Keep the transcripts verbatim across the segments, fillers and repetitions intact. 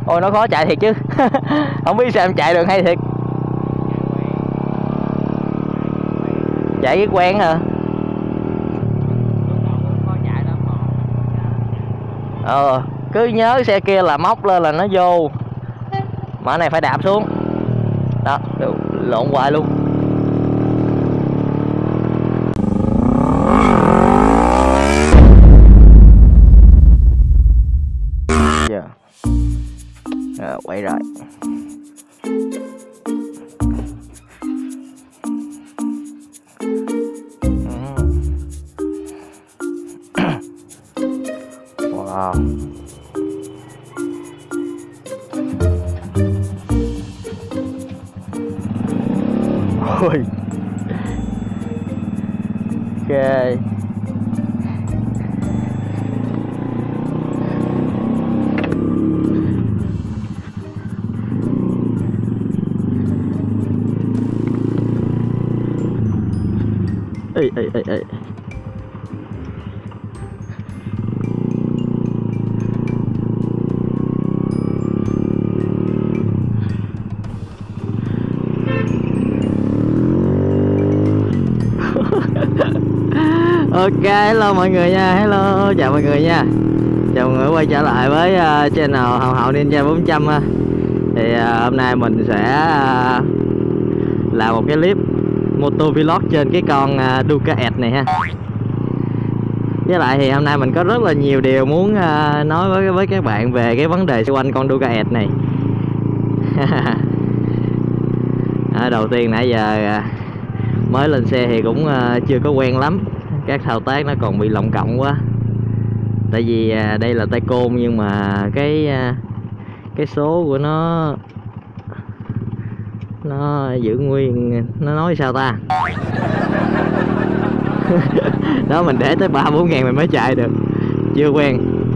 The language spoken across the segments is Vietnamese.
Ôi nó khó chạy thiệt chứ. Không biết sao em chạy được hay thiệt. Chạy cái quen hả? Ờ, cứ nhớ xe kia là móc lên là nó vô. Mà cái này phải đạp xuống. Đó, lộn hoài luôn. Giờ à, quay rồi. Wow. Ôi. Ok. Ê ê ê ê. Ok, hello mọi người nha, hello, chào mọi người nha. Chào mọi người quay trở lại với uh, channel Hậu Hậu Ninja bốn trăm. uh. Thì uh, hôm nay mình sẽ uh, làm một cái clip moto vlog trên cái con uh, Ducaet này ha. Với lại thì hôm nay mình có rất là nhiều điều muốn uh, nói với với các bạn về cái vấn đề xoay quanh con Ducaet này. À, đầu tiên nãy giờ uh, mới lên xe thì cũng uh, chưa có quen lắm, các thao tác nó còn bị lộng cộng quá. Tại vì à, đây là tay côn nhưng mà cái à, cái số của nó nó giữ nguyên, nó nói sao ta. Đó, mình để tới ba bốn ngàn mình mới chạy được, chưa quen.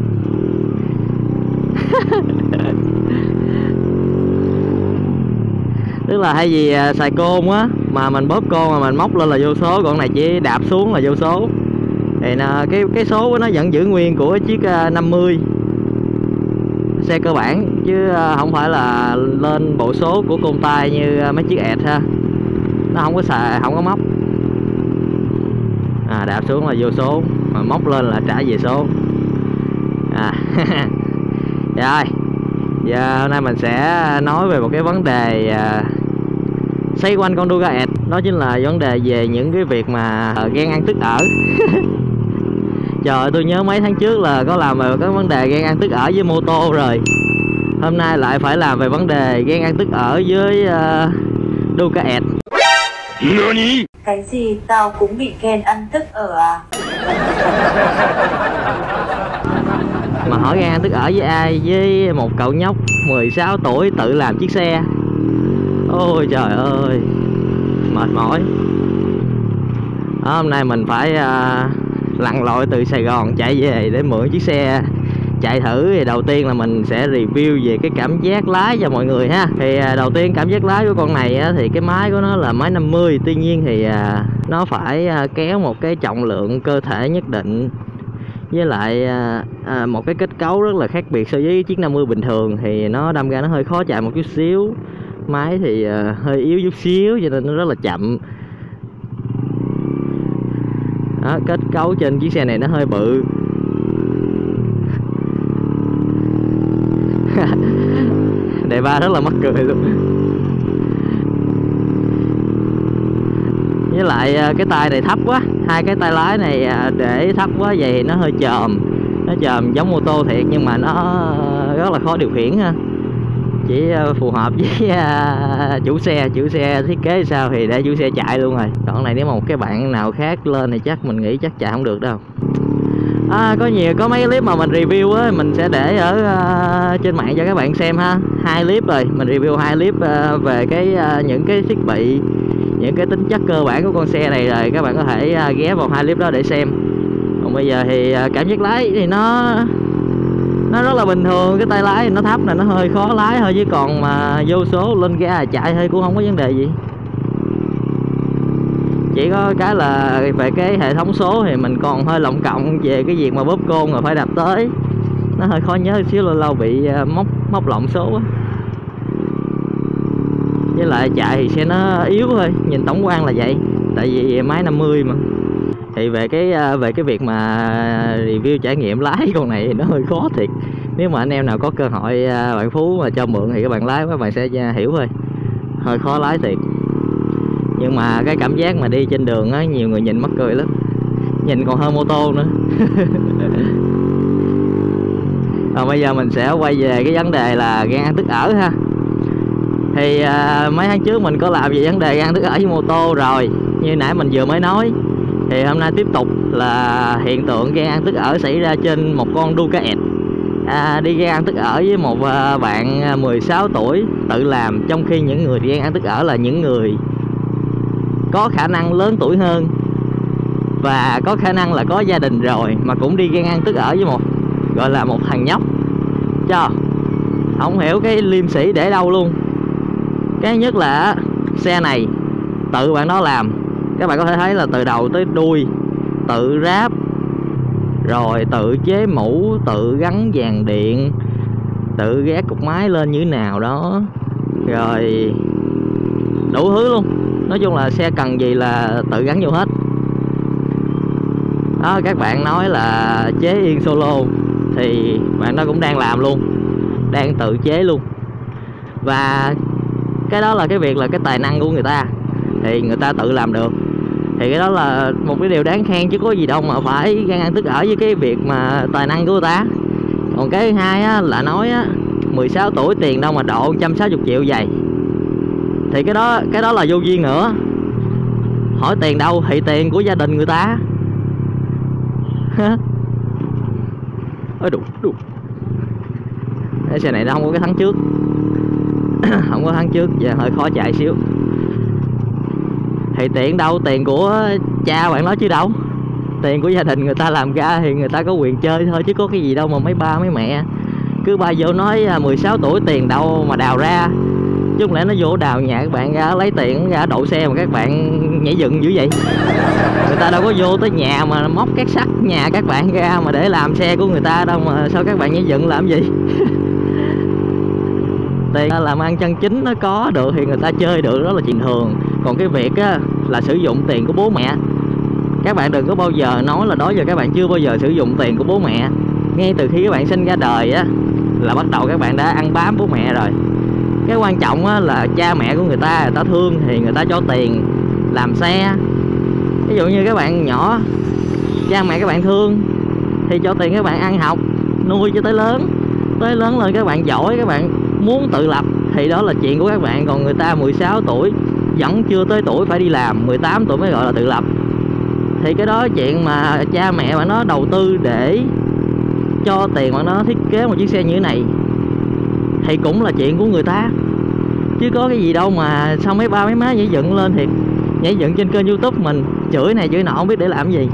Tức là hay gì à, xài côn á mà mình bóp côn mà mình móc lên là vô số, còn này chỉ đạp xuống là vô số. Thì nó, cái cái số của nó vẫn giữ nguyên của chiếc uh, năm mươi xe cơ bản, chứ uh, không phải là lên bộ số của côn tay như uh, mấy chiếc ẹt ha. Nó không có xài, không có móc. À, đạp xuống là vô số, mà móc lên là trả về số. À. Rồi, giờ hôm nay mình sẽ nói về một cái vấn đề uh, xoay quanh con Ducaet. Đó chính là vấn đề về những cái việc mà uh, ghen ăn tức ở. Trời ơi, tôi nhớ mấy tháng trước là có làm về cái vấn đề ghen ăn tức ở với mô tô rồi. Hôm nay lại phải làm về vấn đề ghen ăn tức ở với uh, Ducaet. Cái gì tao cũng bị ghen ăn tức ở à? Mà hỏi ghen ăn tức ở với ai? Với một cậu nhóc mười sáu tuổi tự làm chiếc xe. Ôi trời ơi, mệt mỏi. Đó, hôm nay mình phải uh, lặn lội từ Sài Gòn chạy về để mượn chiếc xe chạy thử. Thì đầu tiên là mình sẽ review về cái cảm giác lái cho mọi người ha. Thì à, đầu tiên cảm giác lái của con này á, thì cái máy của nó là máy năm mươi. Tuy nhiên thì à, nó phải à, kéo một cái trọng lượng cơ thể nhất định, với lại à, à, một cái kết cấu rất là khác biệt so với chiếc năm mươi bình thường. Thì nó đâm ra nó hơi khó chạy một chút xíu. Máy thì à, hơi yếu chút xíu cho nên nó rất là chậm. Đó, kết cấu trên chiếc xe này nó hơi bự. Đề ba rất là mắc cười luôn. Với lại cái tay này thấp quá, hai cái tay lái này để thấp quá vậy thì nó hơi chòm. Nó chòm giống mô tô thiệt nhưng mà nó rất là khó điều khiển ha. Chỉ phù hợp với chủ xe, chủ xe thiết kế sao thì để chủ xe chạy luôn rồi. Còn này nếu mà một cái bạn nào khác lên thì chắc mình nghĩ chắc chạy không được đâu. À, có nhiều có mấy cái clip mà mình review á, mình sẽ để ở uh, trên mạng cho các bạn xem ha. Hai clip rồi, mình review hai clip uh, về cái uh, những cái thiết bị, những cái tính chất cơ bản của con xe này rồi, các bạn có thể uh, ghé vào hai clip đó để xem. Còn bây giờ thì uh, cảm giác lái thì nó nó rất là bình thường, cái tay lái thì nó thấp này, nó hơi khó lái thôi, chứ còn mà vô số lên ga chạy thôi cũng không có vấn đề gì. Chỉ có cái là về cái hệ thống số thì mình còn hơi lộng cộng về cái việc mà bóp côn rồi phải đạp tới. nó hơi khó nhớ xíu, lâu lâu bị uh, móc móc lộn số á. Với lại chạy thì xe nó yếu thôi, nhìn tổng quan là vậy, tại vì máy năm mươi mà. Thì về cái về cái việc mà review trải nghiệm lái con này thì nó hơi khó thiệt. Nếu mà anh em nào có cơ hội bạn Phú mà cho mượn thì các bạn lái các bạn sẽ hiểu thôi, hơi khó lái thiệt. Nhưng mà cái cảm giác mà đi trên đường á, nhiều người nhìn mắc cười lắm, nhìn còn hơn mô tô nữa. Rồi bây giờ mình sẽ quay về cái vấn đề là gan ăn tức ở ha. Thì à, mấy tháng trước mình có làm về vấn đề gan ăn tức ở với mô tô rồi, như nãy mình vừa mới nói. Thì hôm nay tiếp tục là hiện tượng gan ăn tức ở xảy ra trên một con Ducaet. À, đi gan ăn tức ở với một à, bạn mười sáu tuổi tự làm, trong khi những người gan ăn tức ở là những người có khả năng lớn tuổi hơn và có khả năng là có gia đình rồi, mà cũng đi gan ăn tức ở với một gọi là một thằng nhóc. Cho không hiểu cái liêm sĩ để đâu luôn. Cái nhất là xe này tự bạn đó làm, các bạn có thể thấy là từ đầu tới đuôi tự ráp, rồi tự chế mũ, tự gắn dàn điện, tự ghét cục máy lên như thế nào đó, rồi đủ thứ luôn. Nói chung là xe cần gì là tự gắn vô hết đó. Các bạn nói là chế yên solo thì bạn đó cũng đang làm luôn, đang tự chế luôn. Và cái đó là cái việc là cái tài năng của người ta, thì người ta tự làm được, thì cái đó là một cái điều đáng khen chứ có gì đâu mà phải gan ăn tức ở với cái việc mà tài năng của người ta. Còn cái thứ hai á, là nói á, mười sáu tuổi tiền đâu mà độ một trăm sáu mươi triệu vậy, thì cái đó cái đó là vô duyên nữa. Hỏi tiền đâu thì tiền của gia đình người ta. Ôi đủ đủ. Cái xe này nó không có cái thắng trước. Không có thắng trước, giờ hơi khó chạy xíu. Thì tiền đâu, tiền của cha bạn nói chứ đâu. Tiền của gia đình người ta làm ra thì người ta có quyền chơi thôi, chứ có cái gì đâu mà mấy ba mấy mẹ cứ ba vô nói mười sáu tuổi tiền đâu mà đào ra. Chứ không lẽ nó vô đào nhà các bạn ra, lấy tiền ra đậu xe mà các bạn nhảy dựng dữ vậy. Người ta đâu có vô tới nhà mà móc các sắt nhà các bạn ra mà để làm xe của người ta đâu, mà sao các bạn nhảy dựng làm gì. Tiền làm ăn chân chính nó có được thì người ta chơi được, đó là chuyện thường. Còn cái việc á, là sử dụng tiền của bố mẹ, các bạn đừng có bao giờ nói là đó giờ các bạn chưa bao giờ sử dụng tiền của bố mẹ. Ngay từ khi các bạn sinh ra đời á, là bắt đầu các bạn đã ăn bám bố mẹ rồi. Cái quan trọng á, là cha mẹ của người ta, người ta thương thì người ta cho tiền làm xe. Ví dụ như các bạn nhỏ, cha mẹ các bạn thương thì cho tiền các bạn ăn học, nuôi cho tới lớn. Tới lớn lên các bạn giỏi, các bạn muốn tự lập thì đó là chuyện của các bạn. Còn người ta mười sáu tuổi vẫn chưa tới tuổi phải đi làm, mười tám tuổi mới gọi là tự lập. Thì cái đó chuyện mà cha mẹ bạn nó đầu tư để cho tiền bạn nó thiết kế một chiếc xe như thế này thì cũng là chuyện của người ta, chứ có cái gì đâu mà sao mấy ba mấy má nhảy dựng lên thiệt. Nhảy dựng trên kênh YouTube mình chửi này chửi nọ không biết để làm gì.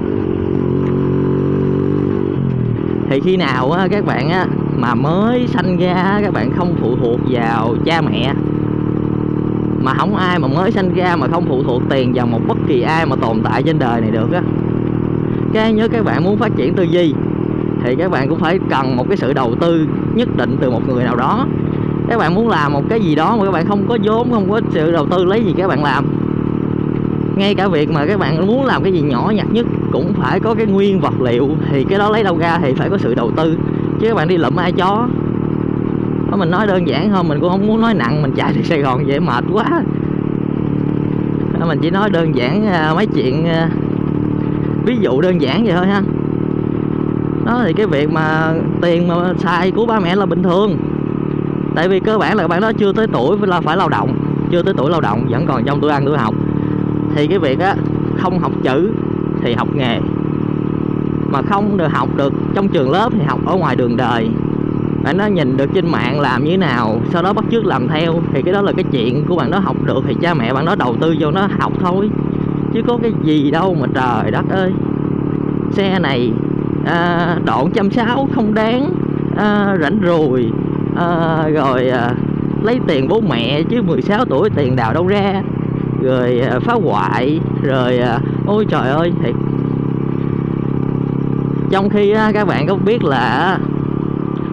Thì khi nào á, các bạn á, mà mới sanh ra các bạn không phụ thuộc vào cha mẹ, mà không ai mà mới sanh ra mà không phụ thuộc tiền vào một bất kỳ ai mà tồn tại trên đời này được á. Cái nhớ các bạn muốn phát triển tư duy thì các bạn cũng phải cần một cái sự đầu tư nhất định từ một người nào đó. Các bạn muốn làm một cái gì đó mà các bạn không có vốn, không có sự đầu tư, lấy gì các bạn làm. Ngay cả việc mà các bạn muốn làm cái gì nhỏ nhặt nhất cũng phải có cái nguyên vật liệu, thì cái đó lấy đâu ra thì phải có sự đầu tư. Chứ các bạn đi lụm ai chó. Đó, mình nói đơn giản thôi, mình cũng không muốn nói nặng, mình chạy từ Sài Gòn vậy mệt quá. Đó, mình chỉ nói đơn giản mấy chuyện ví dụ đơn giản vậy thôi ha. Đó thì cái việc mà tiền mà xài của ba mẹ là bình thường. Tại vì cơ bản là bạn đó chưa tới tuổi là phải lao động, chưa tới tuổi lao động, vẫn còn trong tuổi ăn tuổi học. Thì cái việc á, không học chữ thì học nghề, mà không được học được trong trường lớp thì học ở ngoài đường đời. Bạn đó nhìn được trên mạng làm như thế nào, sau đó bắt chước làm theo, thì cái đó là cái chuyện của bạn đó học được, thì cha mẹ bạn đó đầu tư vô nó học thôi. Chứ có cái gì đâu mà trời đất ơi. Xe này à, độ một trăm sáu mươi không đáng, à, rảnh rùi, à, rồi à, lấy tiền bố mẹ chứ mười sáu tuổi tiền đào đâu ra, rồi à, phá hoại, rồi à, ôi trời ơi thiệt. Trong khi á, các bạn có biết là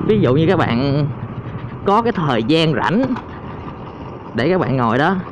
ví dụ như các bạn có cái thời gian rảnh để các bạn ngồi đó,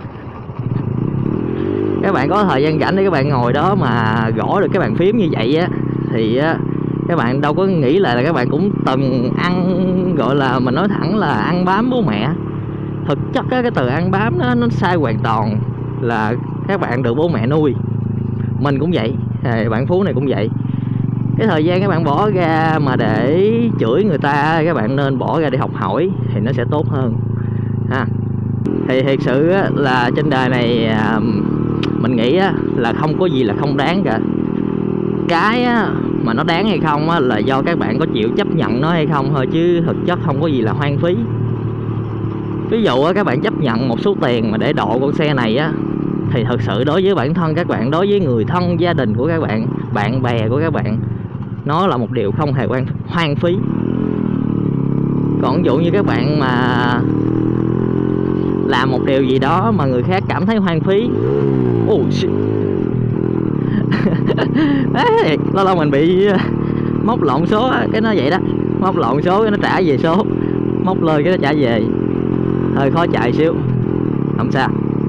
các bạn có thời gian rảnh để các bạn ngồi đó mà gõ được cái bàn phím như vậy á, thì á, các bạn đâu có nghĩ là, là các bạn cũng từng ăn, gọi là mình nói thẳng là ăn bám bố mẹ. Thực chất á, cái từ ăn bám đó, nó sai hoàn toàn, là các bạn được bố mẹ nuôi. Mình cũng vậy, bạn Phú này cũng vậy. Cái thời gian các bạn bỏ ra mà để chửi người ta, các bạn nên bỏ ra để học hỏi thì nó sẽ tốt hơn ha. Thì thiệt sự á, là trên đời này mình nghĩ á, là không có gì là không đáng cả. Cái á, mà nó đáng hay không á, là do các bạn có chịu chấp nhận nó hay không thôi, chứ thực chất không có gì là hoang phí. Ví dụ á, các bạn chấp nhận một số tiền mà để độ con xe này á, thì thật sự đối với bản thân các bạn, đối với người thân gia đình của các bạn, bạn bè của các bạn, nó là một điều không hề hoang, hoang phí. Còn ví dụ như các bạn mà làm một điều gì đó mà người khác cảm thấy hoang phí, oh shit. Đấy, lâu lâu mình bị móc lộn số, cái nó vậy đó, móc lộn số cái nó trả về số, móc lên cái nó trả về, hơi khó chạy xíu, không sao.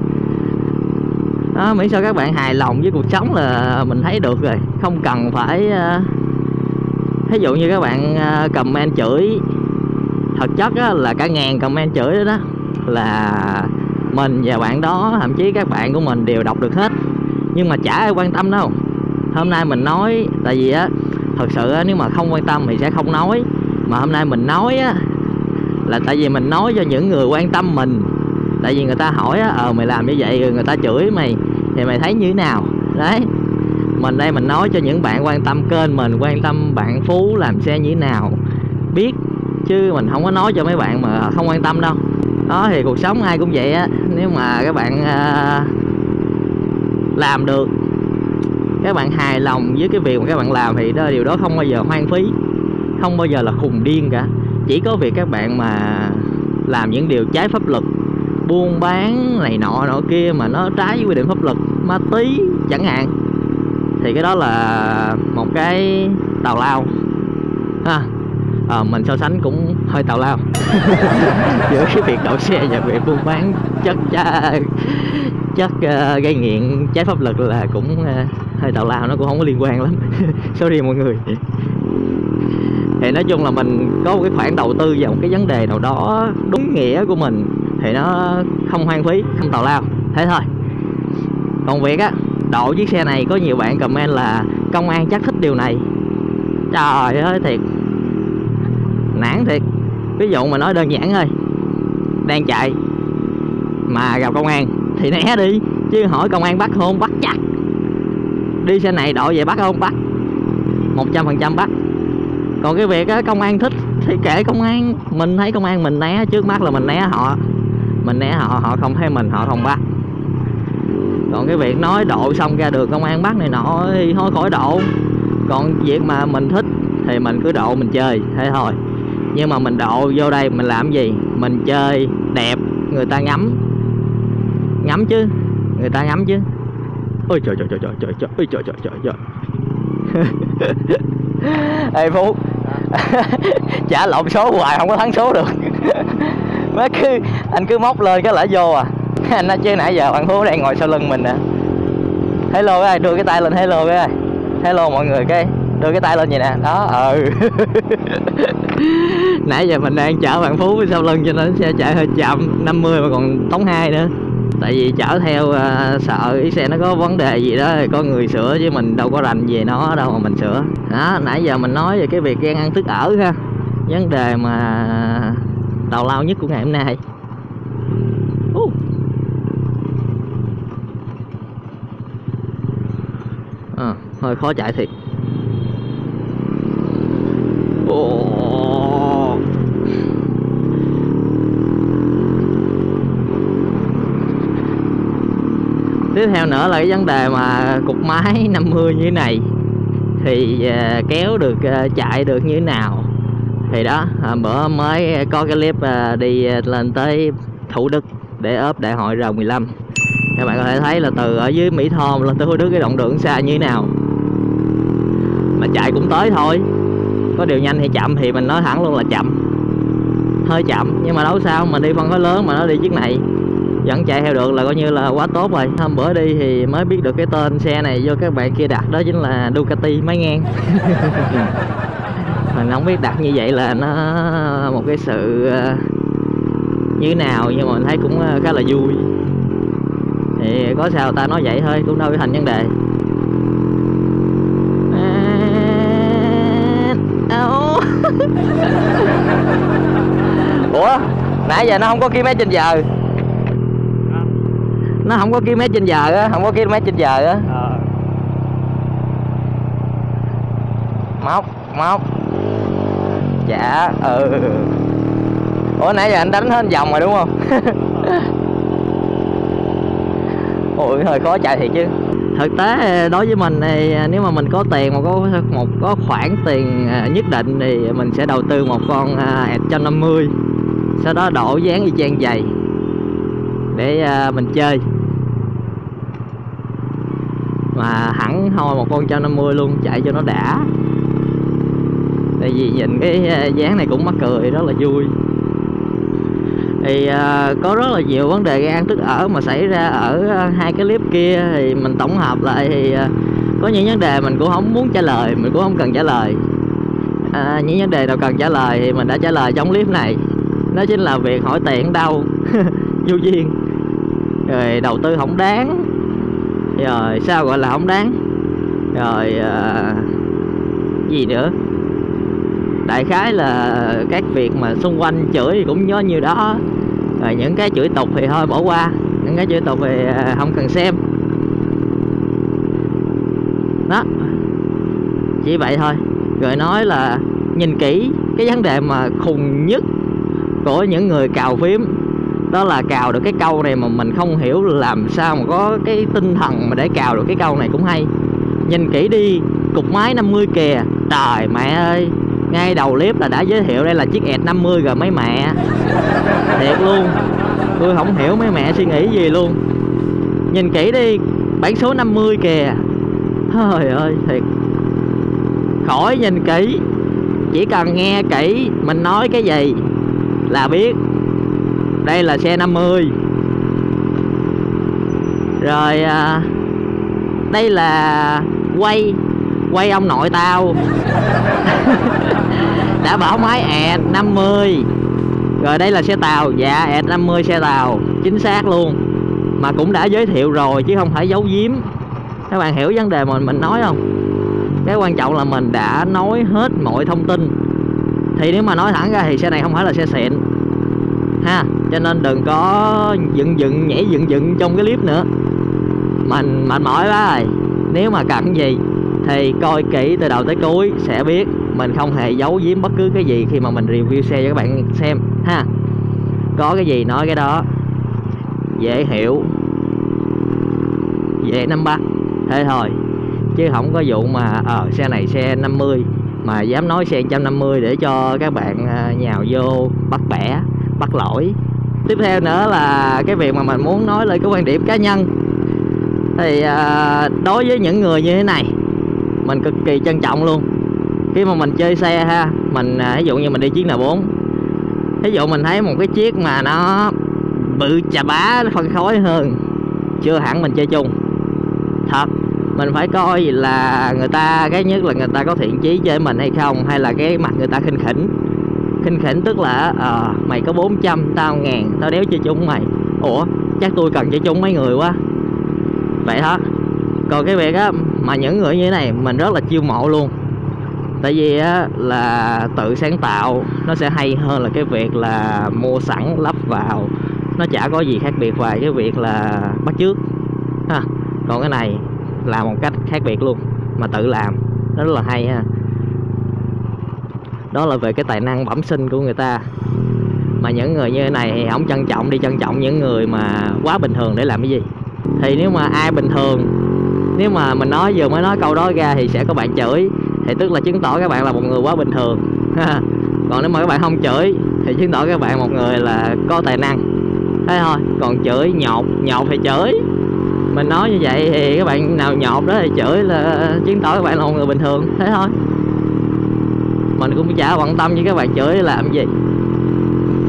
Đó, miễn sao các bạn hài lòng với cuộc sống là mình thấy được rồi, không cần phải uh, ví dụ như các bạn uh, comment chửi, thật chất á, là cả ngàn comment chửi đó, đó là mình và bạn đó, thậm chí các bạn của mình đều đọc được hết, nhưng mà chả ai quan tâm đâu. Hôm nay mình nói tại vì á, thật sự á, nếu mà không quan tâm thì sẽ không nói, mà hôm nay mình nói á là tại vì mình nói cho những người quan tâm mình. Tại vì người ta hỏi á, ờ mày làm như vậy rồi người ta chửi mày thì mày thấy như thế nào. Đấy, mình đây mình nói cho những bạn quan tâm kênh mình, quan tâm bạn Phú làm xe như thế nào biết, chứ mình không có nói cho mấy bạn mà không quan tâm đâu. Đó, thì cuộc sống ai cũng vậy á, nếu mà các bạn uh, làm được, các bạn hài lòng với cái việc mà các bạn làm thì đó, điều đó không bao giờ hoang phí, không bao giờ là khùng điên cả. Chỉ có việc các bạn mà làm những điều trái pháp luật, buôn bán này nọ nọ kia mà nó trái với quy định pháp luật, ma túy chẳng hạn, thì cái đó là một cái tào lao à, à, mình so sánh cũng hơi tào lao giữa cái việc đậu xe và việc buôn bán chất chất uh, gây nghiện trái pháp luật là cũng uh, hơi tào lao, nó cũng không có liên quan lắm. Sorry mọi người. Thì nói chung là mình có một cái khoản đầu tư vào một cái vấn đề nào đó đúng nghĩa của mình thì nó không hoang phí, không tào lao, thế thôi. Còn việc á, độ chiếc xe này có nhiều bạn comment là công an chắc thích điều này. Trời ơi thiệt, nản thiệt. Ví dụ mà nói đơn giản thôi, đang chạy mà gặp công an thì né đi, chứ hỏi công an bắt không? Bắt chắc. Đi xe này độ về bắt không? Bắt, một trăm phần trăm bắt. Còn cái việc á, công an thích thì kệ công an, mình thấy công an mình né, trước mắt là mình né họ, mình né họ, họ không thấy mình họ không bắt. Còn cái việc nói độ xong ra đường công an bắt này nọ thì thôi khỏi độ. Còn việc mà mình thích thì mình cứ độ mình chơi thế thôi. Nhưng mà mình độ vô đây mình làm gì? Mình chơi đẹp, người ta ngắm, ngắm chứ, người ta ngắm chứ. Ôi trời trời trời trời trời trời ôi trời trời trời trời. Ê Phú, chả lộn số hoài không có thắng số được. Mấy cứ anh cứ móc lên cái lỡ vô à. Anh nói chứ nãy giờ bạn Phú đang ngồi sau lưng mình nè. Hello cái đưa cái tay lên, hello cái hello mọi người, cái đưa cái tay lên vậy nè. Đó, ừ. Nãy giờ mình đang chở bạn Phú sau lưng cho nên xe chạy hơi chậm, năm mươi mà còn tống hai nữa. Tại vì chở theo uh, sợ cái xe nó có vấn đề gì đó có người sửa, chứ mình đâu có rành về nó đâu mà mình sửa. Đó, nãy giờ mình nói về cái việc ghen ăn tức ở ha, vấn đề mà tào lao nhất của ngày hôm nay. uh. À, hơi khó chạy thiệt. Oh. Tiếp theo nữa là cái vấn đề mà cục máy năm mươi như thế này thì uh, kéo được uh, chạy được như thế nào. Thì đó, uh, bữa mới có cái clip uh, đi uh, lên tới Thủ Đức để ốp đại hội R mười lăm. Các bạn có thể thấy là từ ở dưới Mỹ Tho lên tới Thủ Đức cái đoạn đường xa như thế nào. Mà chạy cũng tới thôi. Có điều nhanh hay chậm thì mình nói thẳng luôn là chậm. hơi chậm, nhưng mà đâu sao, mình đi phân khối lớn mà nó đi chiếc này vẫn chạy theo được là coi như là quá tốt rồi. Hôm bữa đi thì mới biết được cái tên xe này do các bạn kia đặt, đó chính là Ducati máy ngang. Mình không biết đặt như vậy là nó một cái sự như thế nào, nhưng mà mình thấy cũng khá là vui. Thì có sao ta nói vậy thôi, cũng đâu có thành vấn đề. Ủa, nãy giờ nó không có km trên giờ. Nó không có km trên giờ á, không có km trên giờ á. Móc, móc. Dạ, ừ. Ủa nãy giờ anh đánh hết vòng rồi đúng không? Ôi hơi khó chạy thiệt chứ. Thực tế đối với mình thì nếu mà mình có tiền mà có một có khoản tiền nhất định thì mình sẽ đầu tư một con một trăm năm mươi, sau đó đổ dán y chang giày để mình chơi, mà hẳn thôi một con một trăm năm mươi luôn chạy cho nó đã. Tại vì nhìn cái dáng này cũng mắc cười, rất là vui. Thì uh, có rất là nhiều vấn đề gây ăn tức ở mà xảy ra ở uh, hai cái clip kia, thì mình tổng hợp lại thì uh, có những vấn đề mình cũng không muốn trả lời, mình cũng không cần trả lời. Uh, những vấn đề nào cần trả lời thì mình đã trả lời trong clip này. Đó chính là việc hỏi tiền đâu vô duyên, rồi đầu tư không đáng, rồi sao gọi là không đáng, rồi uh, gì nữa. Đại khái là các việc mà xung quanh chửi thì cũng nhớ nhiều đó. Rồi những cái chửi tục thì thôi bỏ qua, những cái chửi tục thì không cần xem. Đó, chỉ vậy thôi. Rồi nói là nhìn kỹ cái vấn đề mà khùng nhất của những người cào phím, đó là cào được cái câu này mà mình không hiểu làm sao mà có cái tinh thần mà để cào được cái câu này cũng hay. Nhìn kỹ đi, cục máy năm mươi kìa. Trời mẹ ơi, ngay đầu clip là đã giới thiệu đây là chiếc E năm mươi rồi mấy mẹ. Thiệt luôn, tôi không hiểu mấy mẹ suy nghĩ gì luôn. Nhìn kỹ đi, bản số năm mươi kìa. Trời ơi, thiệt. Khỏi nhìn kỹ, chỉ cần nghe kỹ mình nói cái gì là biết đây là xe năm mươi. Rồi à, đây là quay Quay ông nội tao. Đã bảo máy E năm mươi. Rồi đây là xe tàu. Dạ E năm mươi xe tàu, chính xác luôn. Mà cũng đã giới thiệu rồi chứ không phải giấu giếm. Các bạn hiểu vấn đề mà mình nói không? Cái quan trọng là mình đã nói hết mọi thông tin. Thì nếu mà nói thẳng ra thì xe này không phải là xe xịn ha, cho nên đừng có dựng dựng nhảy dựng dựng trong cái clip nữa. Mình mệt mỏi quá rồi. Nếu mà cần gì thì coi kỹ từ đầu tới cuối sẽ biết. Mình không hề giấu giếm bất cứ cái gì khi mà mình review xe cho các bạn xem ha. Có cái gì nói cái đó, dễ hiểu, dễ nắm bắt, thế thôi. Chứ không có vụ mà ờ xe này xe năm mươi mà dám nói xe một trăm năm mươi để cho các bạn nhào vô bắt bẻ, bắt lỗi. Tiếp theo nữa là cái việc mà mình muốn nói lên cái quan điểm cá nhân. Thì à, đối với những người như thế này, mình cực kỳ trân trọng luôn. Khi mà mình chơi xe ha, mình ví dụ như mình đi chiếc N bốn, ví dụ mình thấy một cái chiếc mà nó bự chà bá, nó phân khối hơn, chưa hẳn mình chơi chung. Thật, mình phải coi là người ta, cái nhất là người ta có thiện chí chơi mình hay không, hay là cái mặt người ta khinh khỉnh. Khinh khỉnh tức là à, mày có bốn trăm, tao ngàn, tao đéo chơi chung mày. Ủa, chắc tôi cần chơi chung mấy người quá. Vậy đó. Còn cái việc á mà những người như thế này mình rất là chiêu mộ luôn. Tại vì á là tự sáng tạo nó sẽ hay hơn là cái việc là mua sẵn lắp vào. Nó chả có gì khác biệt ngoài cái việc là bắt chước ha. Còn cái này là một cách khác biệt luôn, mà tự làm nó rất là hay ha. Đó là về cái tài năng bẩm sinh của người ta. Mà những người như thế này thì không trân trọng, đi trân trọng những người mà quá bình thường để làm cái gì. Thì nếu mà ai bình thường, nếu mà mình nói vừa mới nói câu đó ra thì sẽ có bạn chửi, thì tức là chứng tỏ các bạn là một người quá bình thường. Còn nếu mà các bạn không chửi thì chứng tỏ các bạn một người là có tài năng. Thế thôi. Còn chửi nhột, nhột thì chửi. Mình nói như vậy thì các bạn nào nhột đó thì chửi là chứng tỏ các bạn là một người bình thường. Thế thôi. Mình cũng chả quan tâm với các bạn chửi làm gì.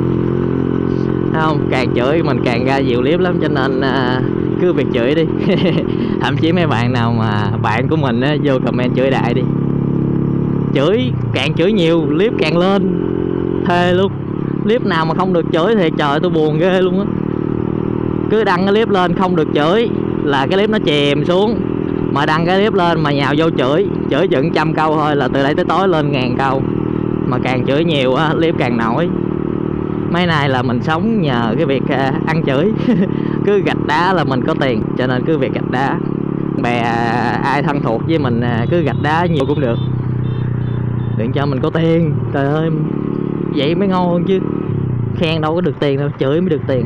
Không, càng chửi mình càng ra nhiều clip lắm, cho nên à, cứ việc chửi đi. Thậm chí mấy bạn nào mà bạn của mình á, vô comment chửi đại đi, chửi càng chửi nhiều clip càng lên thê luôn. Clip nào mà không được chửi thì trời tôi buồn ghê luôn á. Cứ đăng cái clip lên không được chửi là cái clip nó chìm xuống, mà đăng cái clip lên mà nhào vô chửi chửi chừng trăm câu thôi là từ đây tới tối lên ngàn câu. Mà càng chửi nhiều á clip càng nổi. Mấy nay là mình sống nhờ cái việc à, ăn chửi. Cứ gạch đá là mình có tiền, cho nên cứ việc gạch đá. Bè à, ai thân thuộc với mình à, cứ gạch đá nhiều cũng được, đừng cho mình có tiền. Trời ơi, vậy mới ngon hơn chứ. Khen đâu có được tiền đâu, chửi mới được tiền.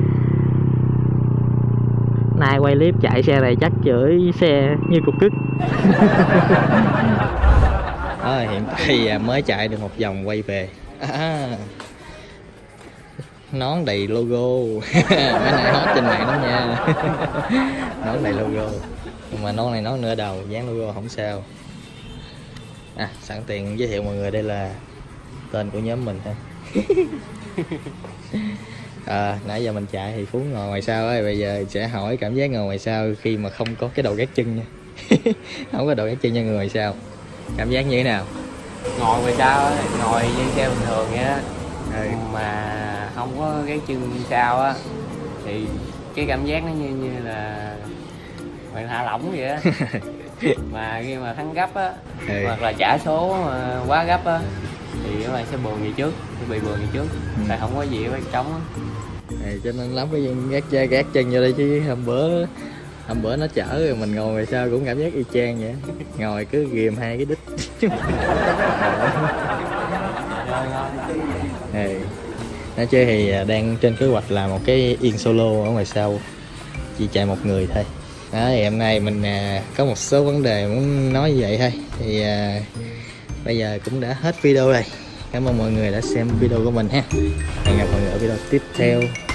Nay quay clip chạy xe này chắc chửi xe như cục cứt. À, hiện tại mới chạy được một vòng quay về. À, nón đầy logo. Mấy này hot trên mạng lắm nha. Nón đầy logo, nhưng mà nón này nón nửa đầu dán logo không sao. À, sẵn tiện giới thiệu mọi người, đây là tên của nhóm mình ha. À, nãy giờ mình chạy thì Phú ngồi ngoài sau ấy, bây giờ sẽ hỏi cảm giác ngồi ngoài sau khi mà không có cái đầu gác chân nha. Không có đầu gác chân cho người ngoài sau, cảm giác như thế nào? Ngồi ngoài sau á, ngồi như xe bình thường vậy á, Ừ. mà không có cái chân sau á thì cái cảm giác nó như như là bạn thả lỏng vậy á. Mà khi mà thắng gấp á, Ừ. hoặc là trả số mà quá gấp á thì các bạn sẽ buồn về trước, sẽ bị buồn về trước, Ừ. tại không có gì phải trống á. Thì cho nên lắm cái gác chân gác chân vô đây, chứ hôm bữa hôm bữa nó chở rồi mình ngồi ngoài sau cũng cảm giác y chang vậy. Ngồi cứ ghìm hai cái đít. Ừ. Nói chơi thì đang trên kế hoạch là một cái yên solo ở ngoài sau, chỉ chạy một người thôi. Đó, thì hôm nay mình à, có một số vấn đề muốn nói như vậy thôi. Thì à, bây giờ cũng đã hết video rồi. Cảm ơn mọi người đã xem video của mình ha. Hẹn gặp mọi người ở video tiếp theo.